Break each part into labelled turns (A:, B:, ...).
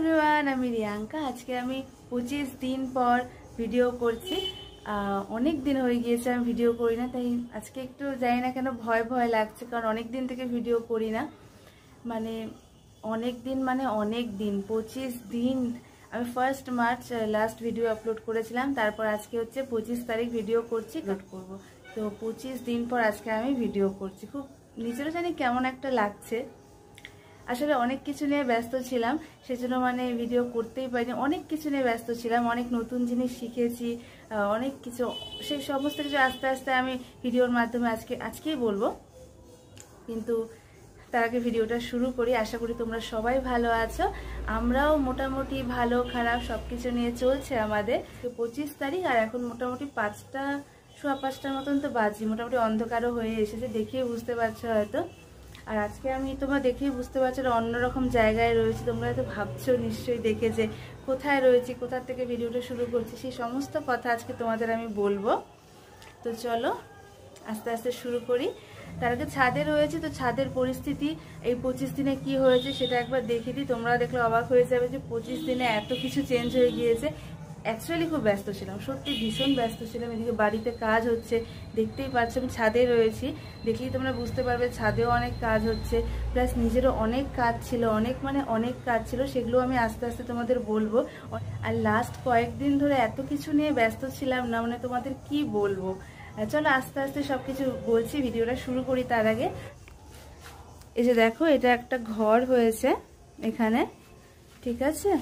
A: Everyone আমি রিয়াঙ্কা আজকে আমি 25 দিন পর ভিডিও করছি। অনেক দিন হয়ে গিয়েছে আমি ভিডিও করি না, তাই আজকে একটু জানি না কেন ভয় ভয় লাগছে, কারণ অনেক দিন থেকে ভিডিও করি না। মানে অনেক দিন 25 দিন। আমি 1 মার্চ লাস্ট ভিডিও আপলোড করেছিলাম, তারপর আজকে হচ্ছে 25 তারিখ ভিডিও করছি, আপলোড করব। তো 25 দিন পর আজকে আমি ভিডিও করছি। খুব নিজেরও জানি কেমন একটা লাগছে। আসলে অনেক কিছু নিয়ে ব্যস্ত ছিলাম, সেজন্য ভিডিও করতেই পারিনি। অনেক কিছু নিয়ে ব্যস্ত ছিলাম, অনেক নতুন জিনিস শিখেছি, অনেক কিছু, সেই সমস্ত কিছু আস্তে আস্তে আমি ভিডিওর মাধ্যমে আজকেই বলবো। কিন্তু তার আগে ভিডিওটা শুরু করি। আশা করি তোমরা সবাই ভালো আছো, আমরাও মোটামুটি ভালো খারাপ সব কিছু নিয়ে চলছে আমাদের। 25 তারিখ আর এখন মোটামুটি 5টা সোয়া 5টার মতন তো বাজি, মোটামুটি অন্ধকারও হয়ে এসেছে, দেখিয়ে বুঝতে পারছো হয়তো। আর আজকে আমি তোমরা দেখেই বুঝতে পারছো অন্যরকম জায়গায় রয়েছি। তোমরা হয়তো ভাবছো নিশ্চয়ই দেখে যে কোথায় রয়েছি, কোথা থেকে ভিডিওটা শুরু করছি, সেই সমস্ত কথা আজকে তোমাদের আমি বলবো। তো চলো আস্তে আস্তে শুরু করি। তার আগে ছাদে রয়েছে, তো ছাদের পরিস্থিতি এই 25 দিনে কি হয়েছে সেটা একবার দেখে দিই। তোমরা দেখলে অবাক হয়ে যাবে যে 25 দিনে এত কিছু চেঞ্জ হয়ে গিয়েছে। অ্যাকচুয়ালি খুব ব্যস্ত ছিলাম, সত্যি ভীষণ ব্যস্ত ছিলাম। এদিকে বাড়িতে কাজ হচ্ছে, দেখতেই পাচ্ছ আমি ছাদে রয়েছি, দেখলেই তোমরা বুঝতে পারবে ছাদেও অনেক কাজ হচ্ছে, প্লাস নিজেরও অনেক কাজ ছিল, অনেক কাজ ছিল, সেগুলো আমি আস্তে আস্তে তোমাদের বলবো। আর লাস্ট কয়েকদিন ধরে এত কিছু নিয়ে ব্যস্ত ছিলাম না, তোমাদের কি বলবো। চলো আস্তে আস্তে সবকিছু বলছি, ভিডিওটা শুরু করি। তার আগে এই যে দেখো, এটা একটা ঘর হয়েছে এখানে, ঠিক আছে।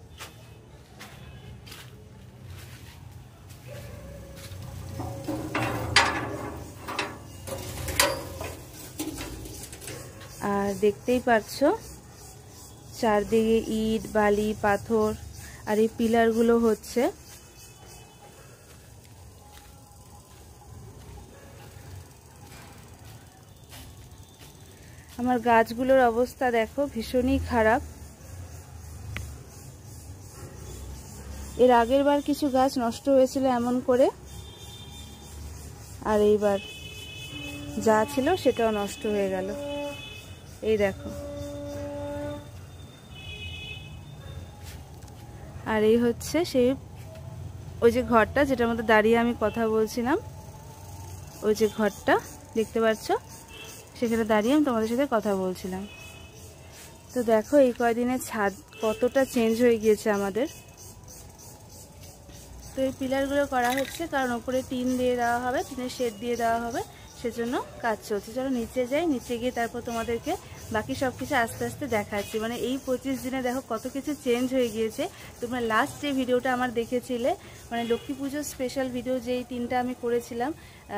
A: আর দেখতেই পাচ্ছ চারদিকে ইট বালি পাথর, আর এই পিলারগুলো হচ্ছে আমার গাছগুলোর অবস্থা দেখো ভীষণই খারাপ। এর আগের বার কিছু গাছ নষ্ট হয়েছিল এমন করে, আর এইবার যা ছিল সেটাও নষ্ট হয়ে গেল। এই দেখো, আর এই হচ্ছে সেই ওই যে ঘরটা যেটার মধ্যে দাঁড়িয়ে আমি কথা বলছিলাম, ওই যে ঘরটা দেখতে পাচ্ছ, সেখানে দাঁড়িয়ে আমি তোমাদের সাথে কথা বলছিলাম। তো দেখো এই কয়দিনে ছাদ কতটা চেঞ্জ হয়ে গিয়েছে আমাদের। তো এই পিলারগুলো করা হচ্ছে কারণ ওপরে টিন দিয়ে দেওয়া হবে, টিনের শেড দিয়ে দেওয়া হবে, সেজন্য কাজ চলছে। চলো নিচে যাই, নিচে গিয়ে তারপর তোমাদেরকে বাকি সব কিছু আস্তে আস্তে দেখাচ্ছি। 25 দিনে দেখো কত কিছু চেঞ্জ হয়ে গিয়েছে। তোমরা লাস্ট যে ভিডিওটা আমার দেখেছিলে, লক্ষ্মী পুজোর স্পেশাল ভিডিও যেই 3টা আমি করেছিলাম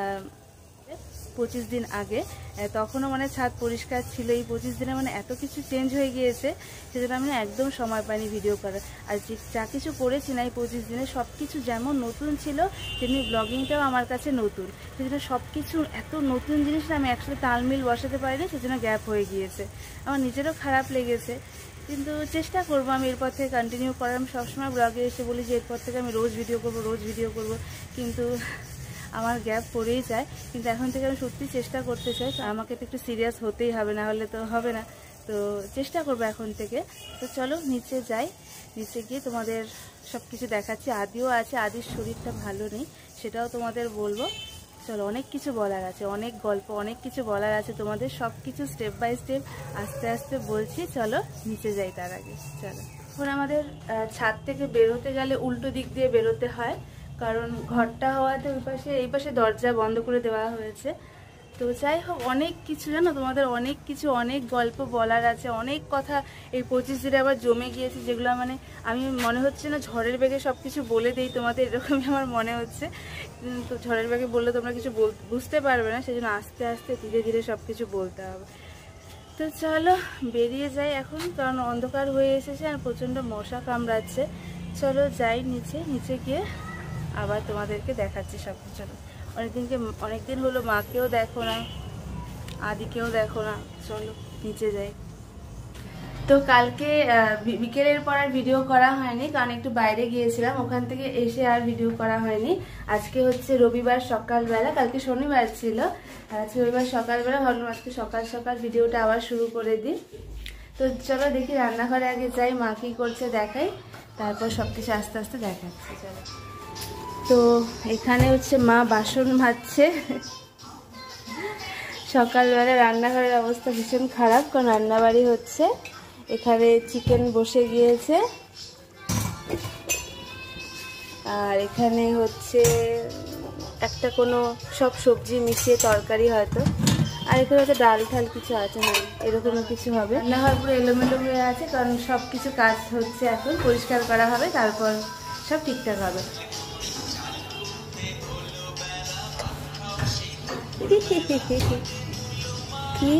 A: 25 দিন আগে, তখনও ছাদ পরিষ্কার ছিল। এই 25 দিনে এত কিছু চেঞ্জ হয়ে গিয়েছে, সেজন্য আমি একদম সময় পাইনি ভিডিও করার। আর যা কিছু করেছি না এই 25 দিনে, সব কিছু যেমন নতুন ছিল তেমনি ব্লগিংটাও আমার কাছে নতুন। সেজন্য সব কিছু এত নতুন জিনিস আমি একসাথে তালমিল বসাতে পারিনি, সেজন্য গ্যাপ হয়ে গিয়েছে। আমার নিজেরও খারাপ লেগেছে, কিন্তু চেষ্টা করবো আমি এরপর থেকে কন্টিনিউ করার। আমি সবসময় ব্লগে এসে বলি যে এরপর থেকে আমি রোজ ভিডিও করবো, কিন্তু আমার গ্যাপ পড়েই যায়। কিন্তু এখন থেকে আমি সত্যি চেষ্টা করতে চাই, আমাকে তো একটু সিরিয়াস হতেই হবে, না হলে তো হবে না। তো চেষ্টা করবো এখন থেকে। তো চলো নিচে যাই, নিচে গিয়ে তোমাদের সব কিছু দেখাচ্ছি। আদিও আছে, আদির শরীরটা ভালো নেই, সেটাও তোমাদের বলবো। চলো অনেক কিছু বলার আছে, অনেক গল্প, অনেক কিছু বলার আছে তোমাদের, সব কিছু স্টেপ বাই স্টেপ আস্তে আস্তে বলছি। চলো নিচে যাই। তার আগে চলো, এখন আমাদের ছাদ থেকে বেরোতে গেলে উল্টো দিক দিয়ে বেরোতে হয়, কারণ ঘরটা হওয়াতে এই পাশে দরজা বন্ধ করে দেওয়া হয়েছে। তো যাই হোক, অনেক কিছু জানো তোমাদের, অনেক গল্প বলার আছে, অনেক কথা এই 25 দিনে আবার জমে গিয়েছে, যেগুলো আমি মনে হচ্ছে না ঝড়ের বেগে সব কিছু বলে দিই তোমাদের, এরকমই আমার মনে হচ্ছে। তো ঝড়ের বেগে বললে তোমরা কিছু বুঝতে পারবে না, সেজন্য আস্তে আস্তে ধীরে ধীরে সব কিছু বলতে হবে। তো চলো বেরিয়ে যাই এখন, কারণ অন্ধকার হয়ে এসেছে আর প্রচণ্ড মশা কামড়াচ্ছে। চলো যাই নিচে গিয়ে আবার তোমাদেরকে দেখাচ্ছি সব কিছু। অনেকদিন হলো মাকেও দেখো না, আদিকেও দেখো না। চলো নিচে যাই। তো কালকে বিকেলের পর আর ভিডিও করা হয়নি, কারণ একটু বাইরে গিয়েছিলাম, ওখান থেকে এসে আর ভিডিও করা হয়নি। আজকে হচ্ছে রবিবার সকালবেলা, কালকে শনিবার ছিল, আজকে রবিবার সকালবেলা ভাবলাম আজকে সকাল সকাল ভিডিওটা আবার শুরু করে দিই। তো চলো দেখি রান্নাঘরে আগে যাই, মা কি করছে দেখাই, তারপর সব কিছু আস্তে আস্তে দেখাচ্ছি। চলো। তো এখানে হচ্ছে মা বাসন মাজছে। সকালবেলা রান্নাঘরের অবস্থা ভীষণ খারাপ, কারণ রান্নাবাড়ি হচ্ছে। এখানে চিকেন বসে গিয়েছে, আর এখানে হচ্ছে একটা কোনো সব সবজি মিশিয়ে তরকারি হয়তো, আর এখানে হয়তো ডাল ঠাল কিছু আছে, না এরকমও কিছু হবে। রান্নাঘর পুরো এলোমেলো হয়ে আছে, কারণ সব কিছু কাজ হচ্ছে, এখন পরিষ্কার করা হবে, তারপর সব ঠিকঠাক হবে। কি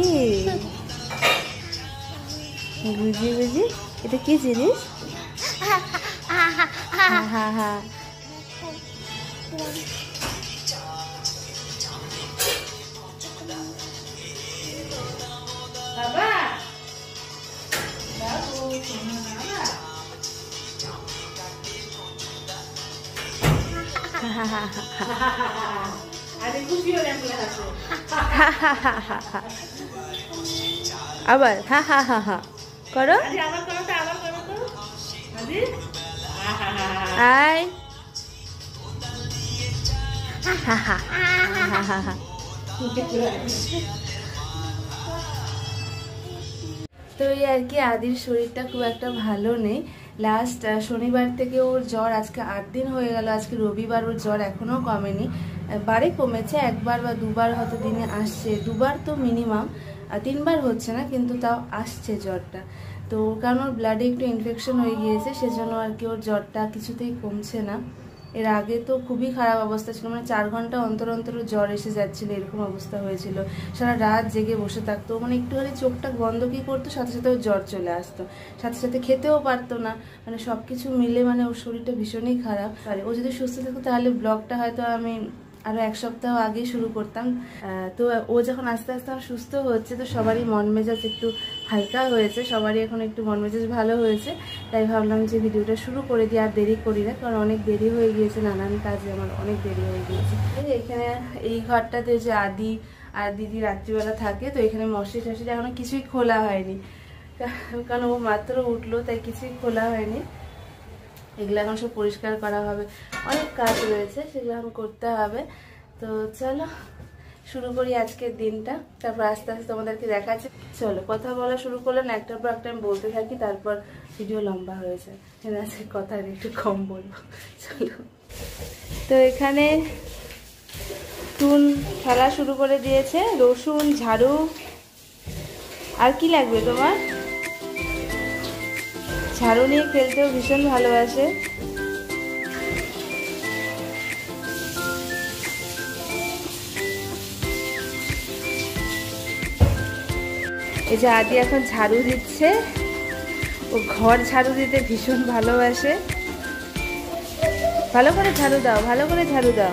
A: বুঝি বুঝি, এটা কি জিনিস? হ্যাঁ হ্যাঁ হ্যাঁ, বাবা আবার হা হা হা হা করো, আয় হা হা হা হা হা। তো এই আর কি, আদির শরীরটা খুব একটা ভালো নেই। লাস্ট শনিবার থেকে ওর জ্বর, আজকে 8 দিন হয়ে গেল, আজকে রবিবার, ওর জ্বর এখনও কমেনি। বারে কমেছে, একবার বা দুবার হয়তো দিনে আসছে, দুবার তো মিনিমাম, 3 বার হচ্ছে না, কিন্তু তাও আসছে জ্বরটা। তো কারণ ওর ব্লাডে একটু ইনফেকশন হয়ে গিয়েছে, সেজন্য আর কি ওর জ্বরটা কিছুতেই কমছে না। এর আগে তো খুবই খারাপ অবস্থা ছিল, মানে 4 ঘন্টা অন্তর অন্তর জ্বর এসে যাচ্ছিল, এরকম অবস্থা হয়েছিল। সারা রাত জেগে বসে থাকতো, মানে একটুখানি চোখটা বন্ধ কি করতো, সাথে সাথে ওর জ্বর চলে আসতো, সাথে সাথে খেতেও পারতো না, মানে সব কিছু মিলে মানে ওর শরীরটা ভীষণই খারাপ। আর ও যদি সুস্থ থাকতো তাহলে ব্লগটা হয়তো আমি আরও 1 সপ্তাহ আগে শুরু করতাম। তো ও যখন আস্তে আস্তে সুস্থ হচ্ছে, তো সবারই মন মেজাজ একটু হালকা হয়েছে, সবারই এখন একটু মন মেজাজ ভালো হয়েছে, তাই ভাবলাম যে ভিডিওটা শুরু করে দিই, আর দেরি করি না, কারণ অনেক দেরি হয়ে গিয়েছে, নানান কাজে আমার অনেক দেরি হয়ে গিয়েছে। এখানে এই ঘরটাতে যে আদি আর দিদি রাত্রিবেলা থাকে, তো এখানে মশারি টশারি এখনো কিছুই খোলা হয়নি, কারণ ও মাত্র উঠলো, তাই কিছুই খোলা হয়নি। এগুলো এখন সব পরিষ্কার করা হবে, অনেক কাজ রয়েছে, সেগুলো এখন করতে হবে। তো চলো শুরু করি আজকের দিনটা, তারপর আস্তে আস্তে তোমাদেরকে দেখাচ্ছে। চলো, কথা বলা শুরু করলে না, একটার পর একটা আমি বলতে থাকি, তারপর ভিডিও লম্বা হয়ে যায়, আজকে কথা একটু কম বলবো। চলো, তো এখানে টুন খেলা শুরু করে দিয়েছে, রসুন, ঝাড়ু, আর কি লাগবে তোমার? ঝাড়ু নিয়ে খেলতেও ভীষণ ভালোবাসে। এই যে আদি এখন ঝাড়ু দিচ্ছে, ও ঘর ঝাড়ু দিতে ভীষণ ভালোবাসে। ভালো করে ঝাড়ু দাও, ভালো করে ঝাড়ু দাও।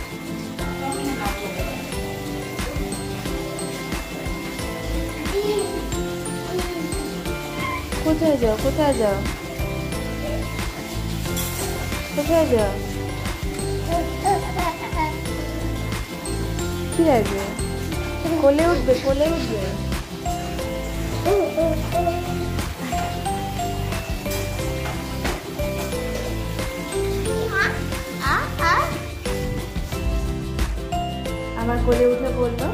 A: কোথায় যাও, কোথায় যাও, কোথায় যাও? কি লাগবে? কোলে উঠবে, কোলে উঠবে। আমার কোলে উঠে বললো,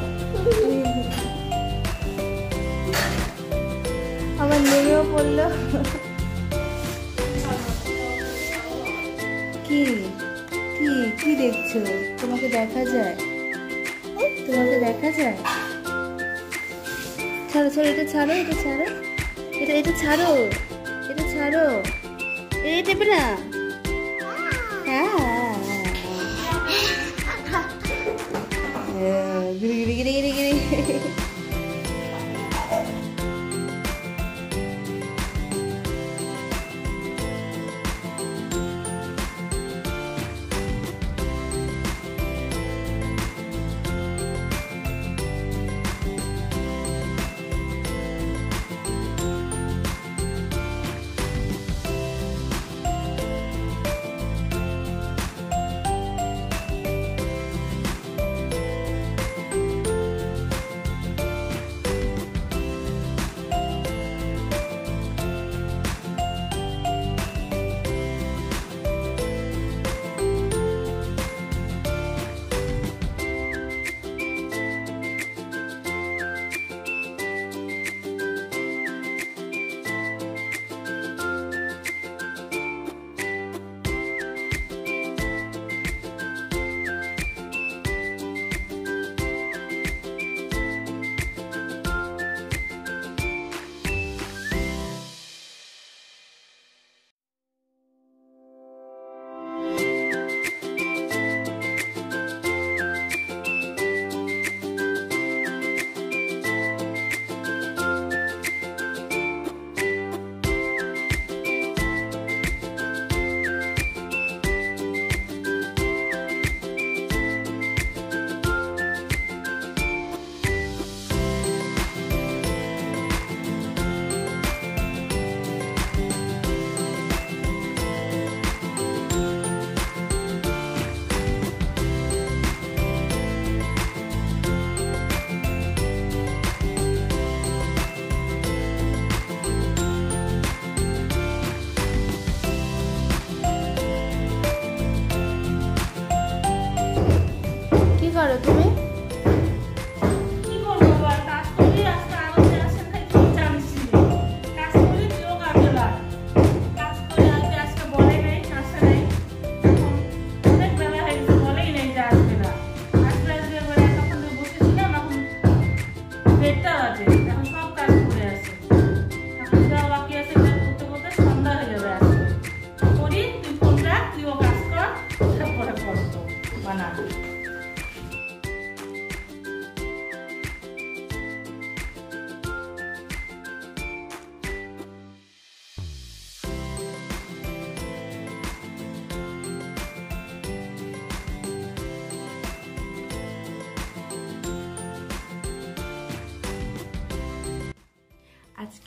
A: আমার নেমেও পড়লো। কি কি কি দেখছো? তোমাকে দেখা যায়, তোমাকে দেখা যায়? ছাড়ো ছাড়ো, এটা ছাড়ো, এটা ছাড়ো, এটা ছাড়ো, এটা ছাড়ো, এটা দেবে না। হ্যাঁ গিরি গিরি গিরি গিরি গিরি।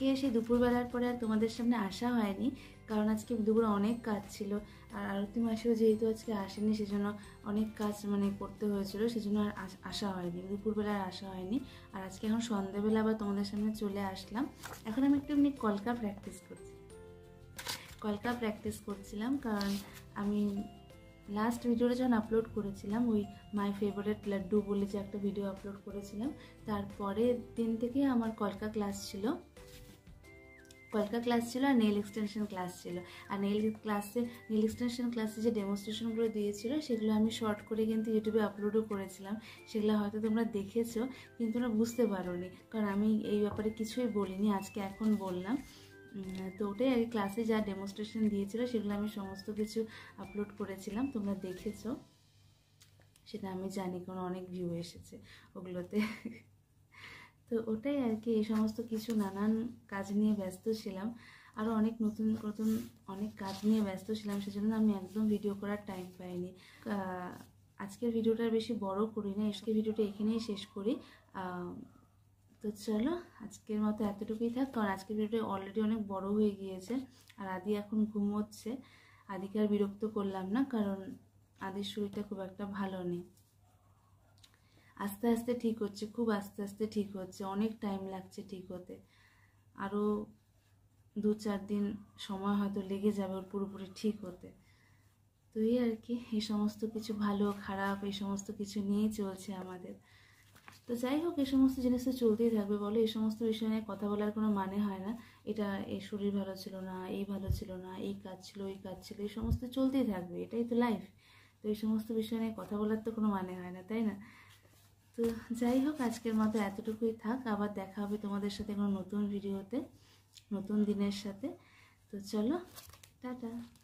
A: আজকে এসে দুপুরবেলার পরে আর তোমাদের সামনে আসা হয়নি, কারণ আজকে দুপুরে অনেক কাজ ছিল। আর আরতি মাসেও যেহেতু আজকে আসেনি, সেজন্য অনেক কাজ করতে হয়েছিল, সেজন্য আর আসা হয়নি, দুপুরবেলা আর আসা হয়নি। আর আজকে এখন সন্ধ্যেবেলা আবার তোমাদের সামনে চলে আসলাম। এখন আমি একটু কলকা প্র্যাকটিস করছিলাম, কারণ আমি লাস্ট ভিডিওটা যখন আপলোড করেছিলাম, ওই মাই ফেভারিট লাড্ডু বলে যে একটা ভিডিও আপলোড করেছিলাম, তারপরের দিন থেকে আমার কলকা ক্লাস ছিল আর নেল এক্সটেনশন ক্লাস ছিল। আর নেল এক্সটেনশন ক্লাসে যে ডেমনস্ট্রেশনগুলো দিয়েছিল, সেগুলো আমি শর্ট করে কিন্তু ইউটিউবে আপলোডও করেছিলাম। সেগুলো হয়তো তোমরা দেখেছো, কিন্তু তোমরা বুঝতে পারোনি, কারণ আমি এই ব্যাপারে কিছুই বলিনি, আজকে এখন বললাম। তো ওটাই আর কি, ক্লাসে যা ডেমনস্ট্রেশন দিয়েছিল সেগুলো আমি সমস্ত কিছু আপলোড করেছিলাম, তোমরা দেখেছো সেটা আমি জানি, কারণ অনেক ভিউ এসেছে ওগুলোতে। তো ওটাই আর কি, এই সমস্ত কিছু নানান কাজ নিয়ে ব্যস্ত ছিলাম, আরও অনেক নতুন অনেক কাজ নিয়ে ব্যস্ত ছিলাম, সেজন্য আমি একদম ভিডিও করার টাইম পাইনি। আজকের ভিডিওটা বেশি বড় করি না, আজকের ভিডিওটা এখানেই শেষ করি। তো চলো আজকের মতো এতটুকুই থাক, কারণ আজকের ভিডিওটা অলরেডি অনেক বড় হয়ে গিয়েছে। আর আদি এখন ঘুমোচ্ছে, আদিকে আর বিরক্ত করলাম না, কারণ আদির শরীরটা খুব একটা ভালো নেই। আস্তে আস্তে ঠিক হচ্ছে, খুব আস্তে আস্তে ঠিক হচ্ছে, অনেক টাইম লাগছে ঠিক হতে, আরও 2-4 দিন সময় হয়তো লেগে যাবে ওর পুরোপুরি ঠিক হতে। তো এই আর কি, এই সমস্ত কিছু ভালো খারাপ এই সমস্ত কিছু নিয়েই চলছে আমাদের। তো যাই হোক, এই সমস্ত জিনিস তো চলতেই থাকবে, বলো, এই সমস্ত বিষয় নিয়ে কথা বলার কোনো মানে হয় না। এটা এই শরীর ভালো ছিল না, এই ভালো ছিল না, এই কাজ ছিল, ওই কাজ ছিল, এই সমস্ত চলতেই থাকবে, এটাই তো লাইফ। তো এই সমস্ত বিষয় নিয়ে কথা বলার তো কোনো মানে হয় না, তাই না? তো যাই হোক, আজকের মতো এতটুকুই থাক, আবার দেখা হবে তোমাদের সাথে কোনো নতুন ভিডিওতে, নতুন দিনের সাথে। তো চলো, টাটা।